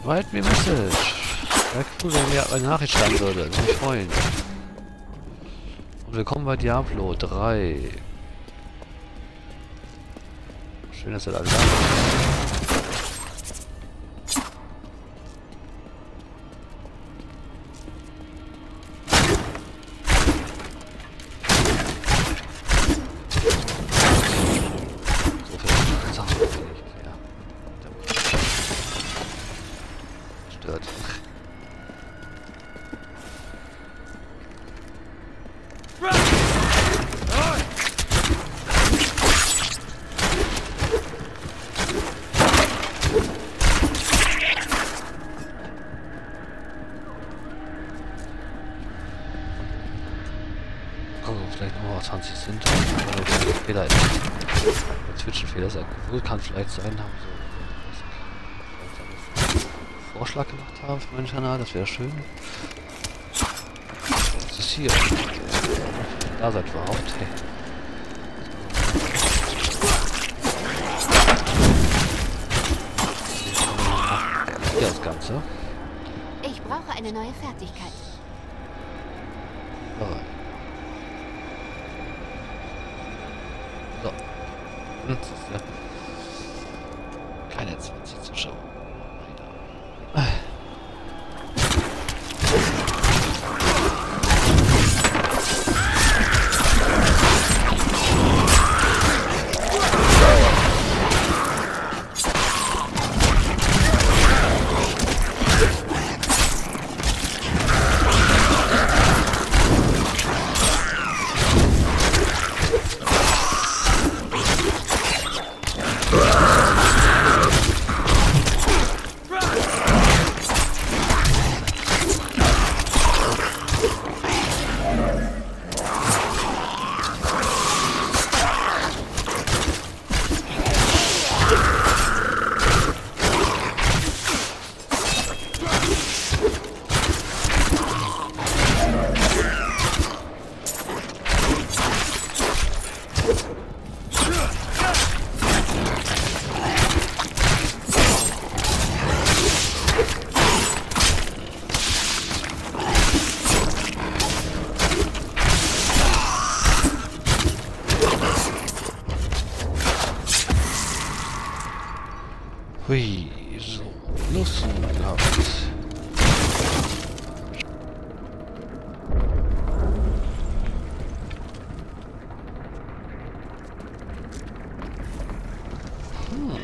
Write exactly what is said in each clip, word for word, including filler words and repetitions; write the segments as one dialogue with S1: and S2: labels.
S1: Write me a message. Wäre cool, wenn mir eine Nachricht schreiben würde. Würde mich freuen. Und willkommen bei Diablo drei. Schön, dass ihr da alle da seid. Vielleicht nur zwanzig sind. Fehler ist. Zwischenfehler ist wohl kann vielleicht sein, haben so einen Vorschlag gemacht haben für meinen Kanal, das wäre schön. Was ist hier? Da seid ihr überhaupt. Hey. Hier das Ganze.
S2: Ich brauche eine neue Fertigkeit.
S1: Oh. So. Das ist ja keine zwanzig Zuschauer. Hui, so, los gehabt. Hm.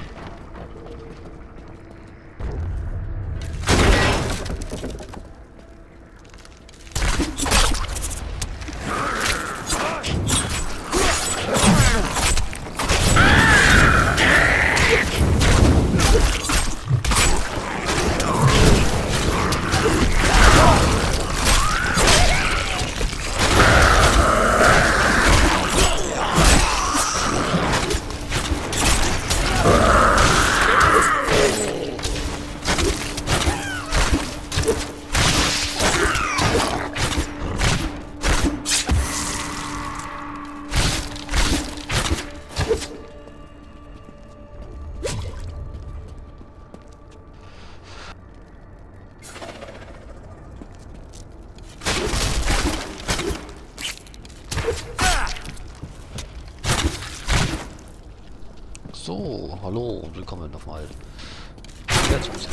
S1: So, hallo und willkommen nochmal. Jetzt muss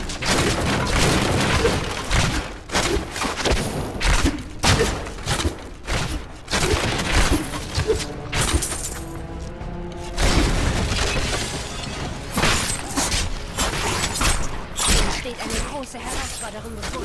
S2: Steht eine große Herausforderung bevor.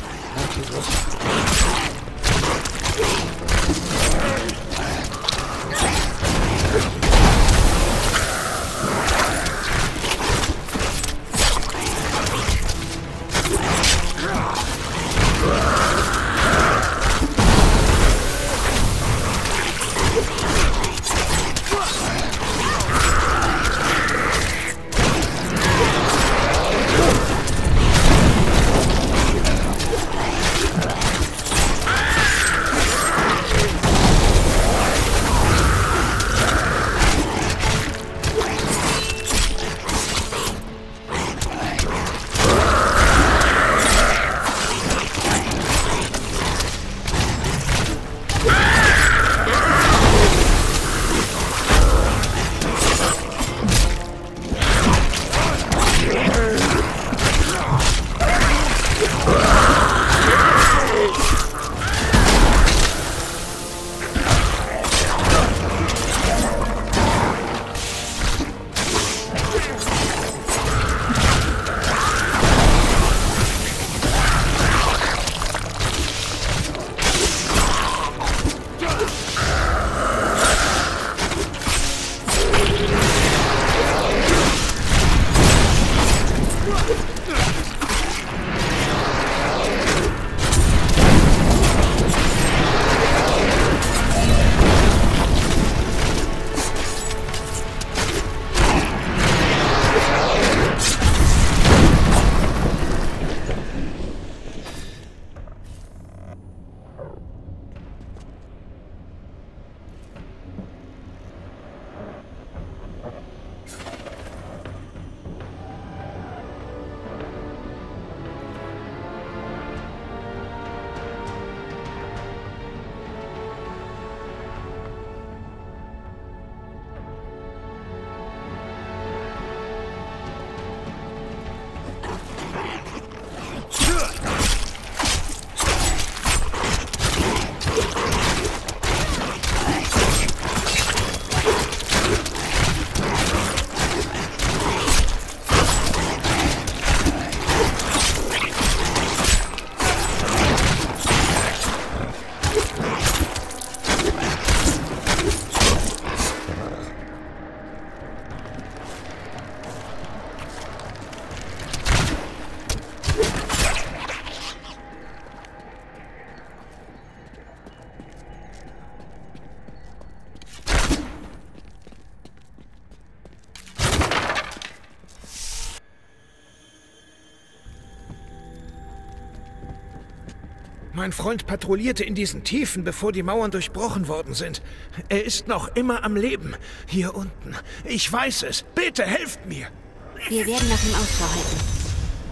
S3: Mein Freund patrouillierte in diesen Tiefen, bevor die Mauern durchbrochen worden sind. Er ist noch immer am Leben. Hier unten. Ich weiß es. Bitte helft mir.
S2: Wir werden nach ihm Ausschau halten.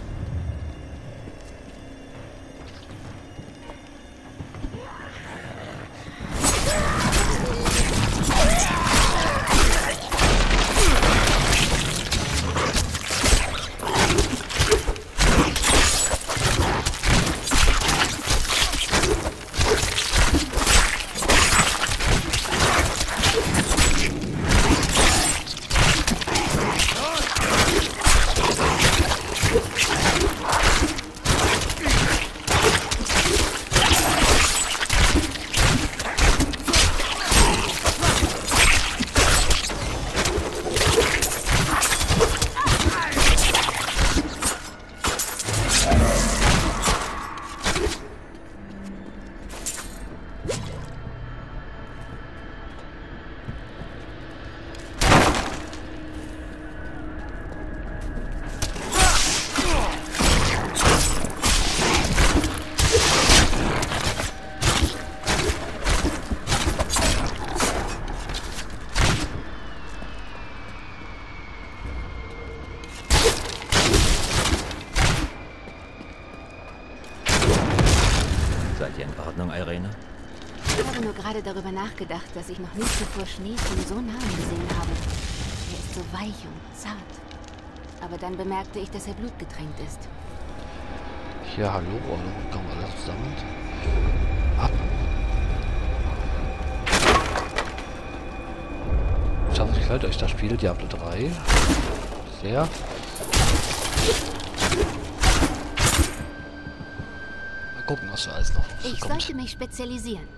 S4: Seid ihr in Ordnung, Irene?
S2: Ich habe nur gerade darüber nachgedacht, dass ich noch nie zuvor Schneechen so nah gesehen habe. Er ist so weich und zart. Aber dann bemerkte ich, dass er blutgetränkt ist.
S1: Ja, hallo, hallo, kommen wir alle zusammen. Ab. Ich hoffe, gefällt euch das Spiel, Diablo drei. Sehr. Mal gucken, was da alles noch
S2: Ich
S1: kommt.
S2: sollte mich spezialisieren.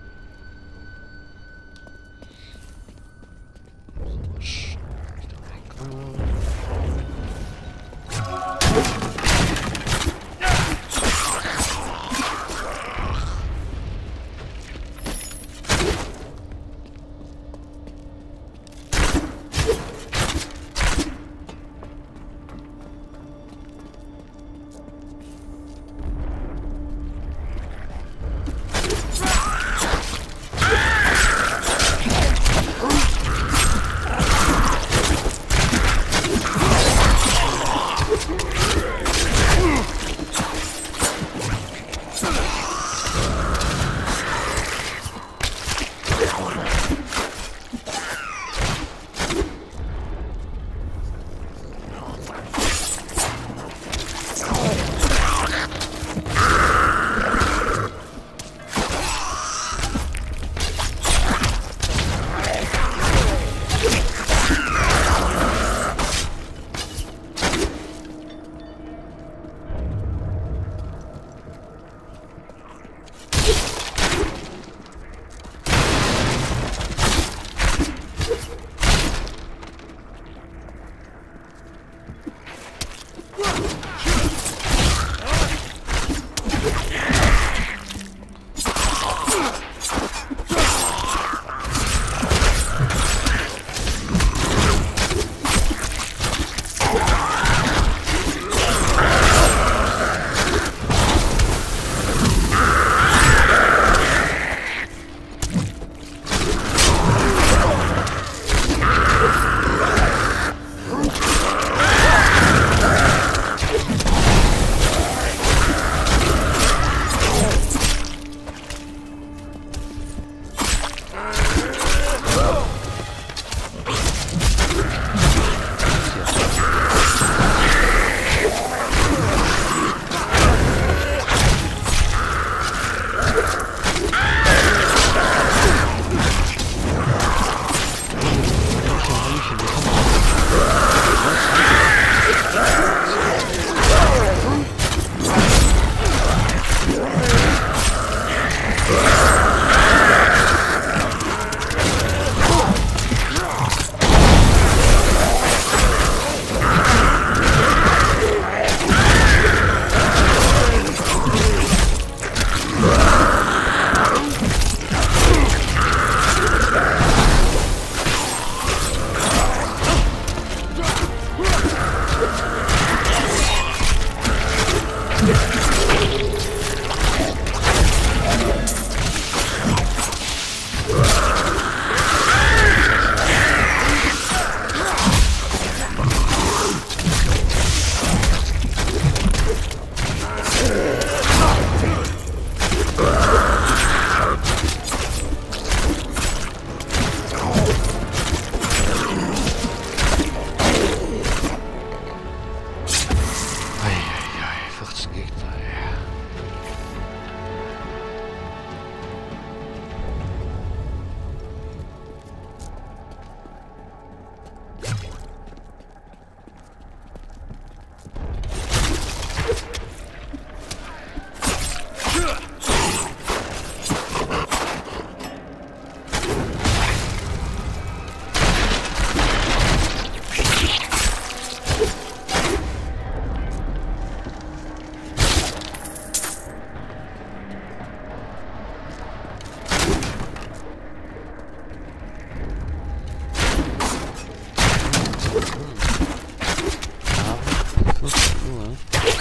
S1: fünfzehn Uhr.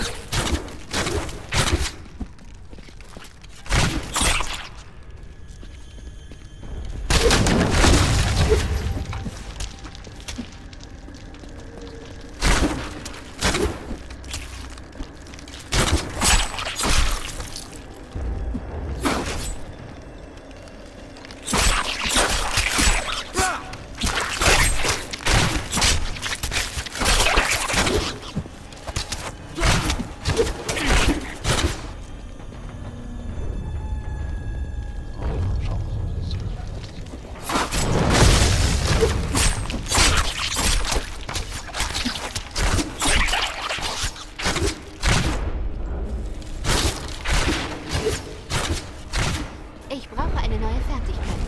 S2: Ich brauche eine neue Fertigkeit.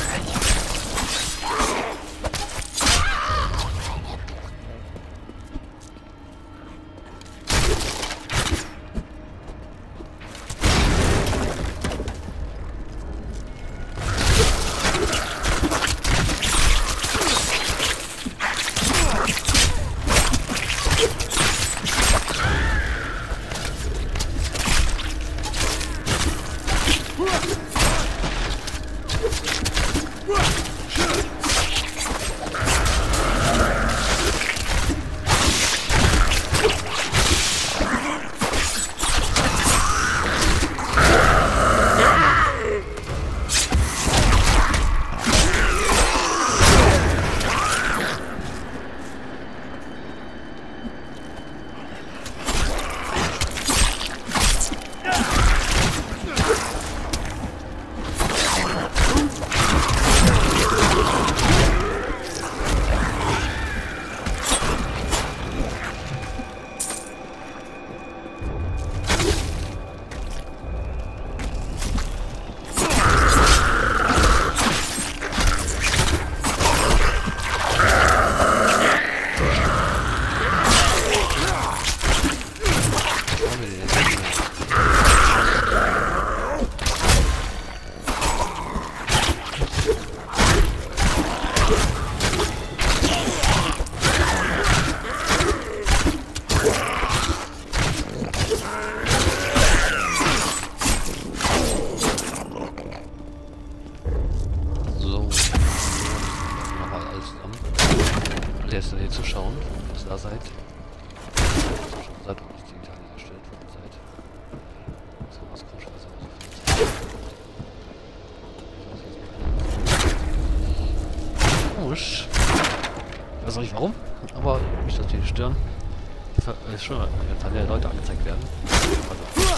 S1: Jetzt hier zu schauen, was da seid. Schon seit uns digital erstellt worden seid. So was Kruschwasser Komisch. Ich weiß auch nicht warum, aber mich das hier stören. Es ist schon, jetzt hat ja Leute angezeigt werden. Also.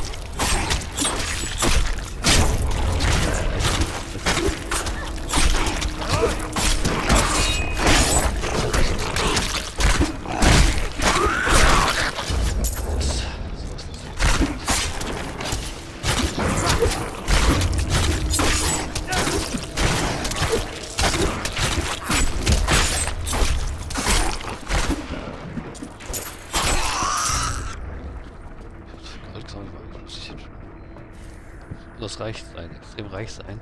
S1: Das reich sein, extrem reich sein.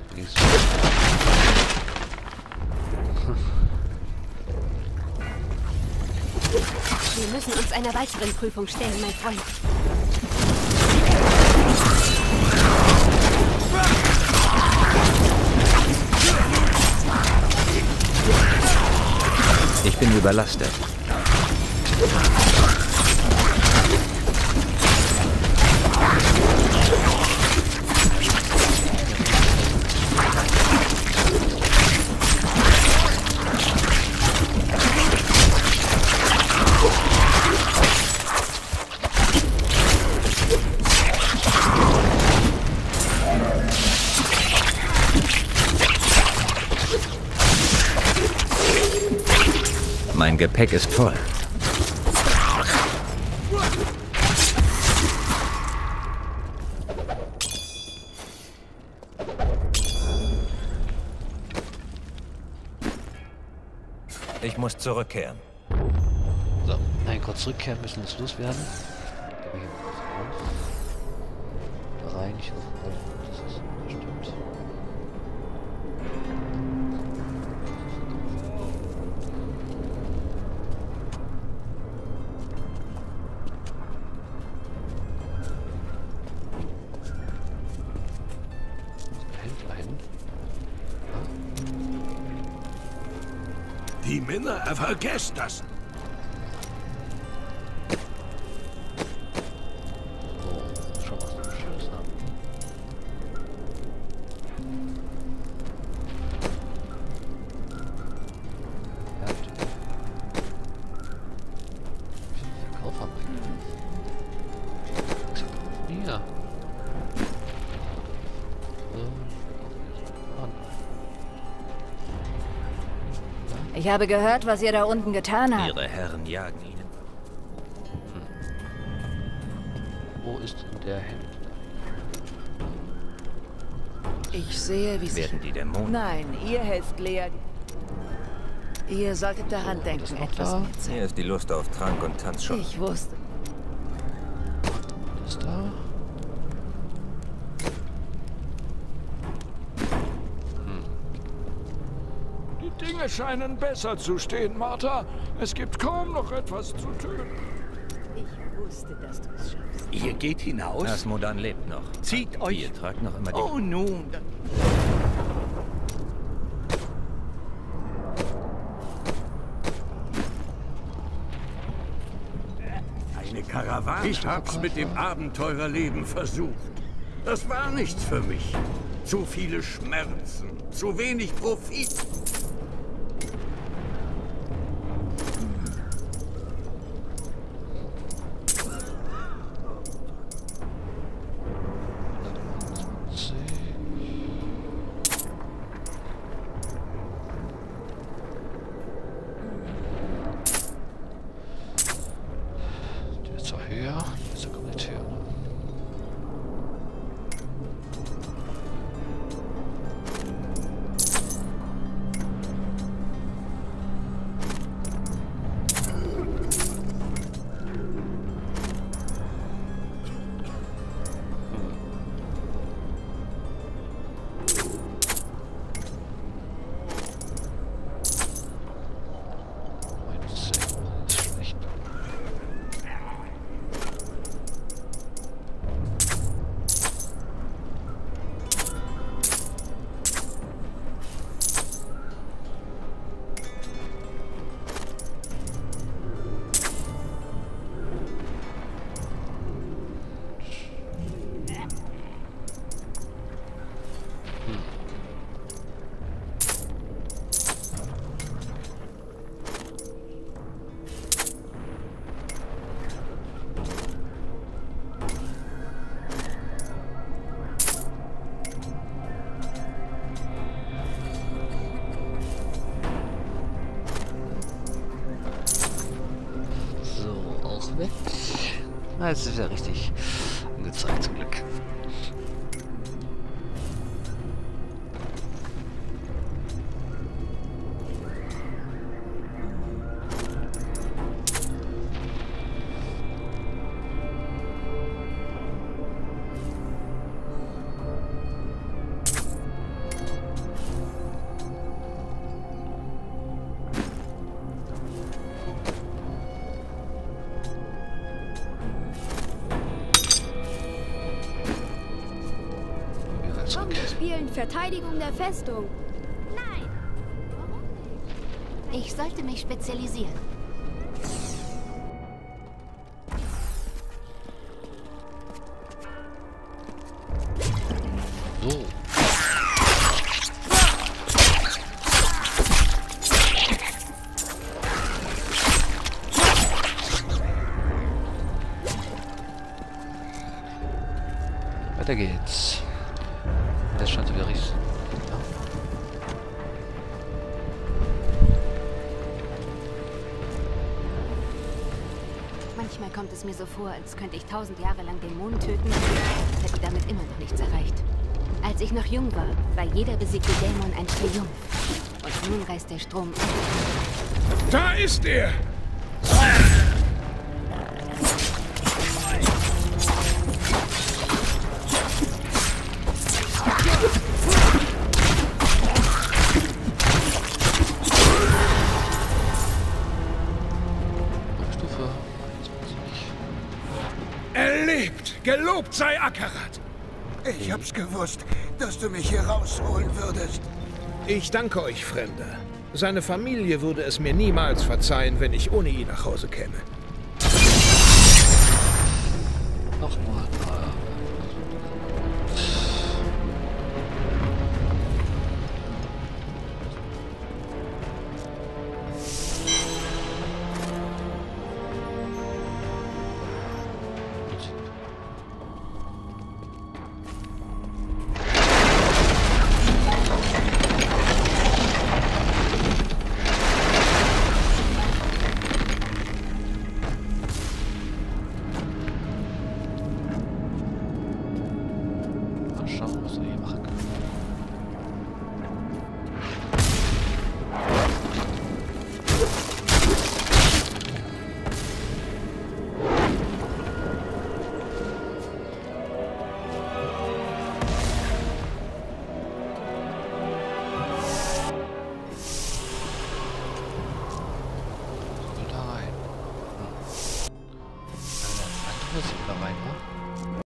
S2: Wir müssen uns einer weiteren Prüfung stellen, mein Freund.
S4: Ich bin überlastet. Mein Gepäck ist voll. Ich muss zurückkehren.
S1: So, nein, kurz zurückkehren, müssen jetzt loswerden. Gehen wir hier raus. Da rein, ich hoffe, das ist bestimmt.
S3: Die Minna, vergesst das.
S1: Oh, schon was so Schönes haben. Verkauf haben wir. Hier.
S2: Ich habe gehört, was ihr da unten getan habt.
S4: Ihre Herren jagen Ihnen.
S1: Hm. Wo ist denn der Händler?
S5: Ich sehe, wie sich...
S4: Werden die Dämonen...
S5: Nein, ihr helft Lea. Ihr solltet daran
S1: So,
S5: denken,
S1: das noch
S5: etwas
S1: da?
S5: mitzunehmen.
S4: Hier ist die Lust auf Trank und Tanz schon.
S5: Ich wusste.
S1: Das da?
S3: Die Dinge scheinen besser zu stehen, Martha. Es gibt kaum noch etwas zu tun.
S5: Ich wusste, dass du es schaffst.
S6: Ihr geht hinaus?
S4: Asmodan lebt noch.
S6: Zieht euch...
S4: Ihr tragt noch immer die...
S6: Oh nun. Eine Karawane.
S3: Ich hab's mit dem Abenteurerleben versucht. Das war nichts für mich. Zu viele Schmerzen, zu wenig Profit.
S1: Der ist zwar höher, der ist ja komplett höher. Weg. Na, jetzt ist ja richtig angezeigt zum Glück.
S7: Komm, wir spielen Verteidigung der Festung. Nein. Warum nicht?
S2: Ich sollte mich spezialisieren.
S1: So. Weiter geht's. Das scheint wieder richtig. Ja.
S2: Manchmal kommt es mir so vor, als könnte ich tausend Jahre lang Dämonen töten und hätte damit immer noch nichts erreicht. Als ich noch jung war, war jeder besiegte Dämon ein Triumph. Und nun reißt der Strom.
S3: Da ist er!
S1: Stufe
S3: Er lebt! Gelobt sei Akarat!
S8: Ich hab's gewusst, dass du mich hier rausholen würdest.
S3: Ich danke euch, Fremder. Seine Familie würde es mir niemals verzeihen, wenn ich ohne ihn nach Hause käme.
S1: Nochmal. Schauen, was wir hier machen können. Da rein. Hm. Eine andere Siedler rein, ne?